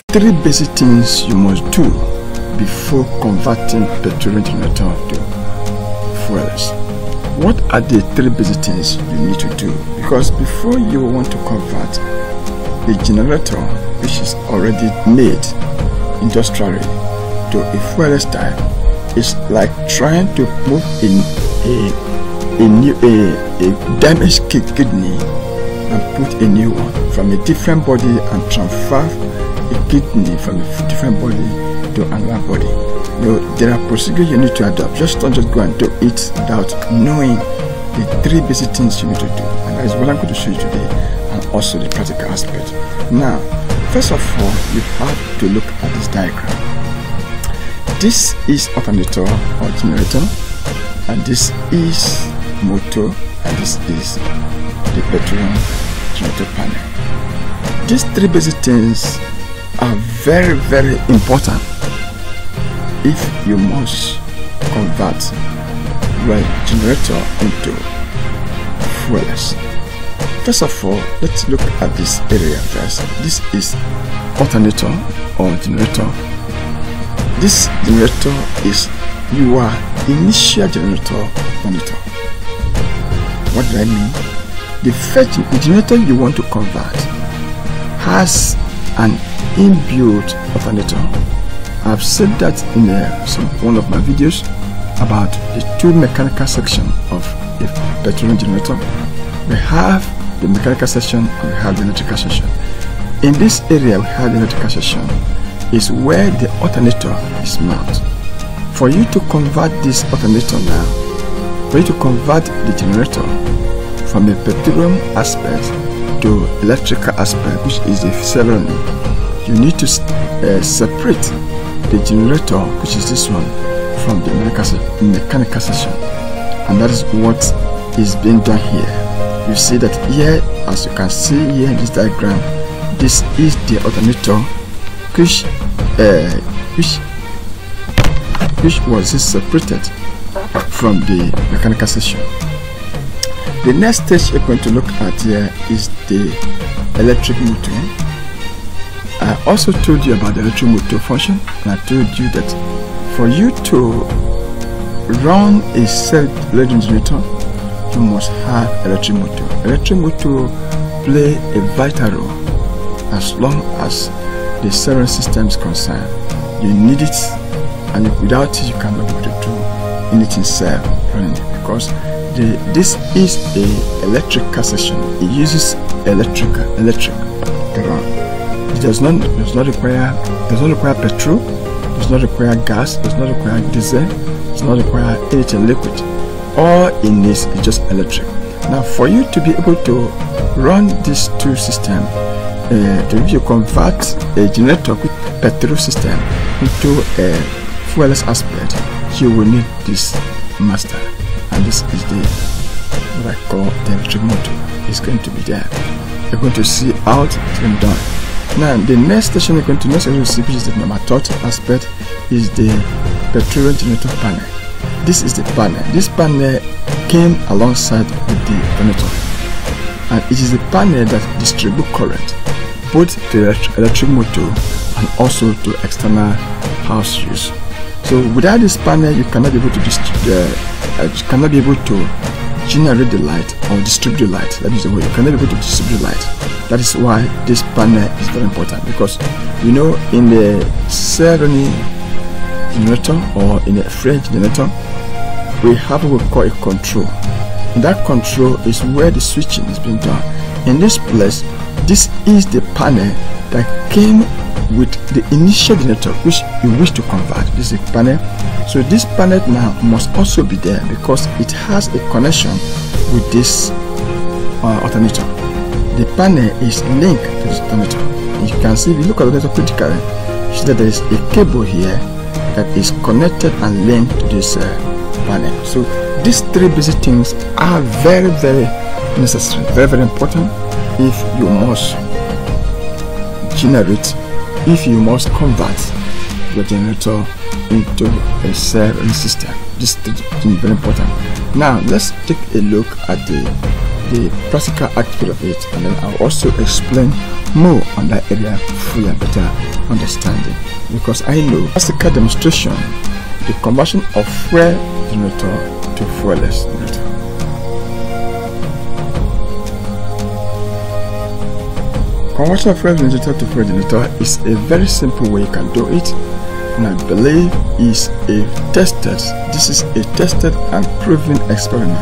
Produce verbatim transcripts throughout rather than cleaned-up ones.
three basic things you must do before converting petroleum generator to fuels. What are the three basic things you need to do? Because before you want to convert a generator which is already made industrially to a fuel type, it's like trying to move in a a new a, a damaged kidney and put a new one from a different body and transfer a kidney from a different body to another body. You know, there are procedures you need to adopt. Just don't just go and do it without knowing the three basic things you need to do. And that is what I'm going to show you today, and also the practical aspect. Now, first of all, you have to look at this diagram. This is alternator or generator, and this is motor, and this is the petroleum generator panel. These three basic things are very very important if you must convert your generator into fuels. First of all, let's look at this area first. This is alternator or generator. This generator is your initial generator monitor. What do I mean? The first the generator you want to convert has an inbuilt alternator. I've said that in uh, some one of my videos about the two mechanical section of a petroleum generator. We have the mechanical section and we have the electrical section. In this area we have the electrical section is where the alternator is mounted. For you to convert this alternator now, for you to convert the generator from a petroleum aspect to electrical aspect, which is the ceremony, you need to uh, separate the generator, which is this one, from the mechanical section, and that is what is being done here. You see that here, as you can see here in this diagram, this is the alternator which uh, which which was separated from the mechanical section. The next stage you're going to look at here is the electric motor. I also told you about the electric motor function, and I told you that for you to run a self-leading generator, you must have electric motor. Electric motor play a vital role as long as the server system is concerned. You need it, and without it you cannot be able to do anything self running, because the this is a electrical section. It uses electric electric to run. It does not does not require does not require petrol, does not require gas, does not require diesel, does not require anything liquid. All it needs is just electric. Now, for you to be able to run these two systems, uh, to you convert a generator with petrol system into a fuelless aspect, you will need this master, and this is the what I call the electric motor. It's going to be there. You're going to see how it's been done. Now, the next station you're going to next see, which is the number third aspect, is the petroleum generator panel. This is the panel. This panel came alongside with the alternator, and it is the panel that distributes current both to the electric motor and also to external house use. So without this panel, you cannot be able to uh, you cannot be able to generate the light or distribute the light. That is the way you cannot be able to distribute light. That is why this panel is very important, because you know, in the Cerny generator or in a French generator, we have what we call a control. And that control is where the switching is being done. In this place, this is the panel that came with the initial generator which you wish to convert. This is a panel. So this panel now must also be there because it has a connection with this uh, alternator. The panel is linked to this alternator. You can see, if you look at the alternator critically, you see that there is a cable here that is connected and linked to this uh, panel. So these three basic things are very very necessary, very very important if you must generate, if you must convert your generator into a cell system. This is very important. Now let's take a look at the the practical aspect of it, and then I'll also explain more on that area for your better understanding. Because I know practical demonstration, the conversion of fuel generator to fuelless generator. Conversion of fuel generator to fuel generator is a very simple way you can do it, and I believe is a tested. This is a tested and proven experiment.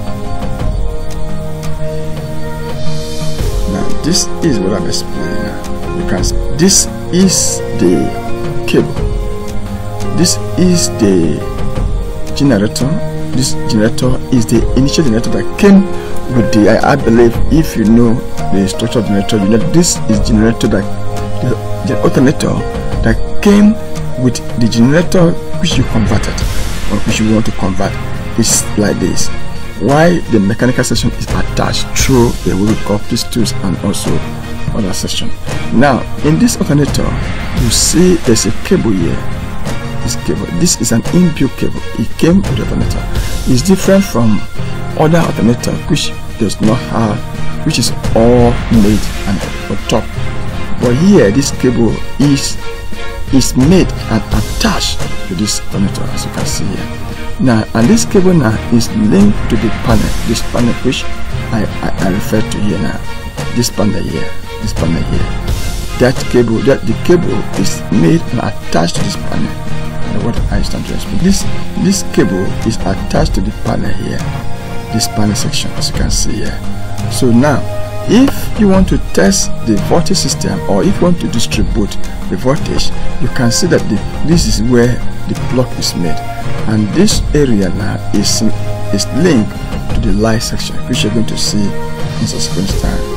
Now this is what I'm explaining now. Because this is the cable. This is the generator. This generator is the initial generator that came with the. I, I believe if you know the structure of the generator, you know this is generator that the, the alternator that came with the generator which you converted or which you want to convert is like this. Why the mechanical section is attached through a what we call pistons and also other section. Now in this alternator, you see there's a cable here. This cable, this is an inbuilt cable. It came with the alternator. It's different from other alternator which does not have, which is all made and on top. But here this cable is is made and attached to this alternator, as you can see here. Now, and this cable now is linked to the panel, this panel which I, I, I refer to here now. This panel here, this panel here. That cable, that the cable is made and attached to this panel. And what I stand to explain. This this cable is attached to the panel here. This panel section, as you can see here. So now, if you want to test the voltage system, or if you want to distribute the voltage, you can see that the, this is where the plug is made, and this area now is is linked to the light section, which you're going to see in subsequent time.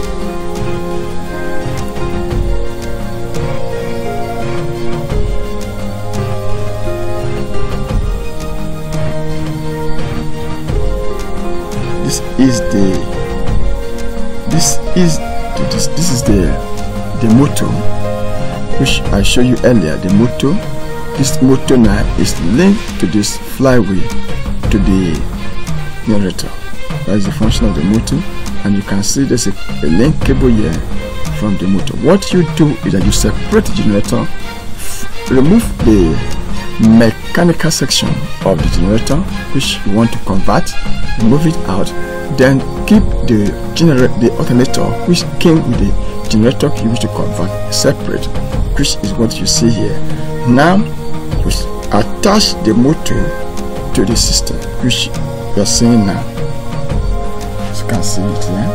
This is the This is the, this, this is the the motor which I showed you earlier. The motor, this motor now is linked to this flywheel to the generator. That is the function of the motor, and you can see there's a, a link cable here from the motor. What you do is that you separate the generator, remove the mechanical section of the generator which you want to convert, remove it out, then keep the generator, the alternator which came with the generator you wish to convert separate, which is what you see here. Now we attach the motor to the system which you are seeing now. As you can see it here.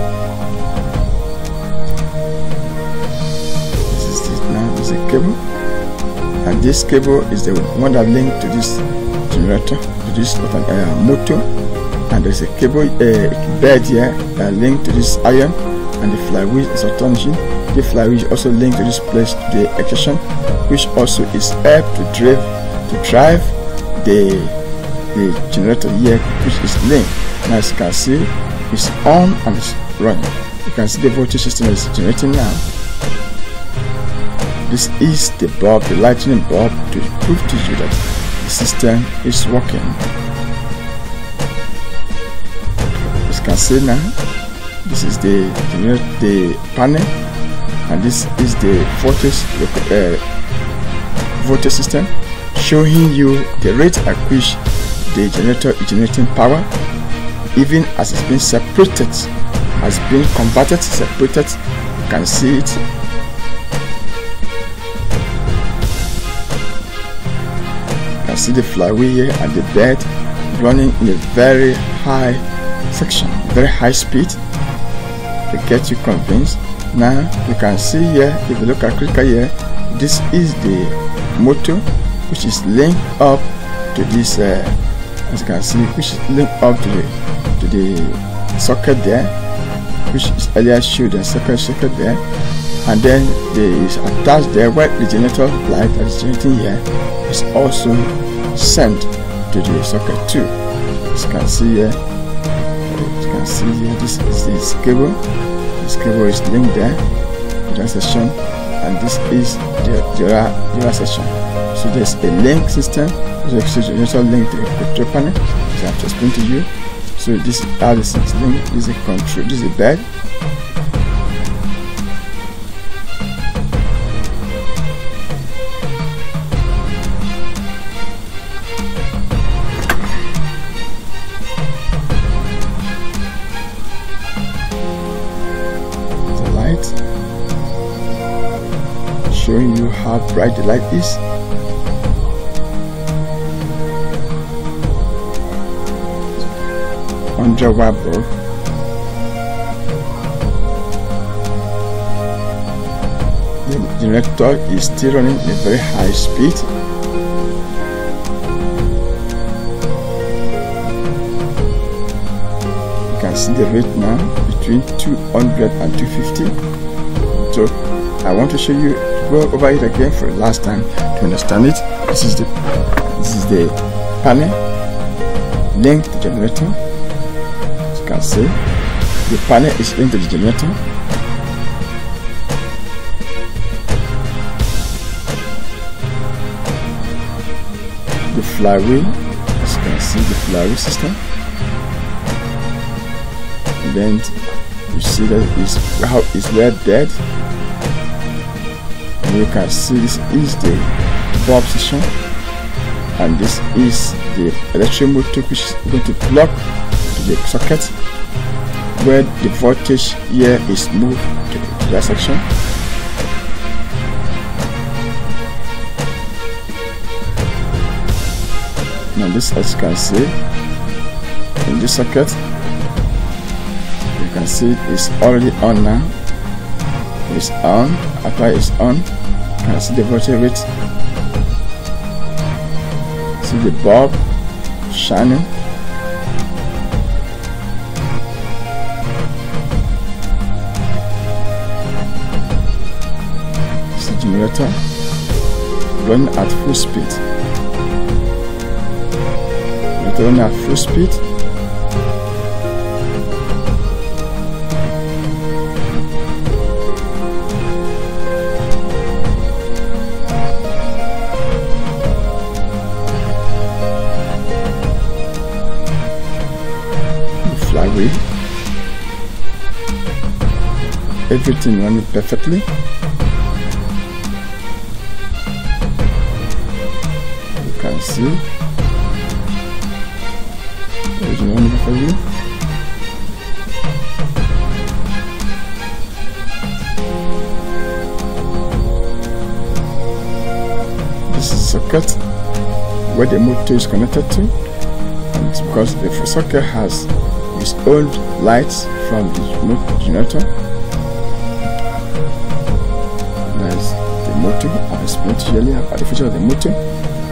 This is it now. This is a cable, and this cable is the one that linked to this generator, to this uh, motor. And there's a cable uh, bed here uh, linked to this iron, and the flywheel is autonomy. The flywheel is also linked to this place, to the extraction, which also is help to drive to drive the the generator here, which is linked. Now as you can see, it's on and it's running. You can see the voltage system is generating now. This is the bulb, the lightning bulb, to prove to you that the system is working. Can see now, this is the the panel, and this is the voltage uh, voltage system, showing you the rate at which the generator is generating power, even as it's been separated, has been converted, separated. You can see it. You can see the flywheel here and the bed running in a very high section, very high speed to get you convinced. Now you can see here, if you look at critical here, this is the motor which is linked up to this uh, as you can see, which is linked up to the to the socket there, which is earlier showed the second socket there, and then there is attached there where the generator light that is generating here is also sent to the socket too. As you can see here, you can see here, this is this cable. This cable is linked there to that section, and this is the other section. So there's a link system. There's a generator link to the control panel, as I have to explain to you. So this is how this is linked. This is a control. This is a bed. The light, showing you how bright the light is. one hundred watt bulb. The generator is still running at a very high speed. You can see the rate now between two hundred and two fifty. So I want to show you, go over it again for the last time to understand it. This is the this is the panel linked to the generator. You can see the panel is linked to the generator. The flywheel, as you can see, the flywheel system. And then you see that it's how it's well dead. And you can see this is the bulb section, and this is the electric motor which is going to plug the socket, where the voltage here is moved to that section. Now this, as you can see, in this socket, you can see it's already on now. It's on. After it's on, you can see the voltage rate. See the bulb shining. Generator running at full speed. Generator running at full speed. The flywheel. Everything running perfectly. Can see original number for you. This is a socket where the motor is connected to, and it's because the socket has its own lights from the generator. There's the motor. I've explained to you earlier about the feature of the motor.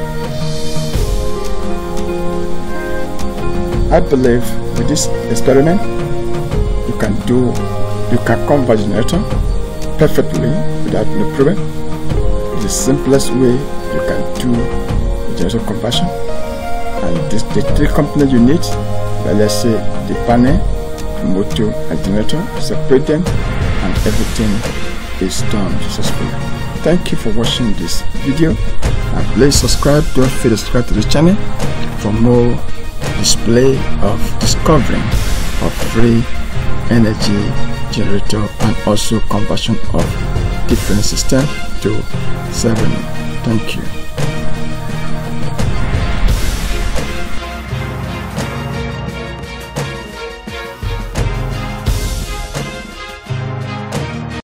I believe with this experiment you can do you can convert generator perfectly without no problem. It's the simplest way you can do generator conversion, and this, the three components you need, well, let's say the panel, the motor and generator, separate them, and everything is done successfully. Thank you for watching this video, and please subscribe. Don't forget to subscribe to the channel for more display of discovering of free energy generator and also conversion of different systems to seven. Thank you.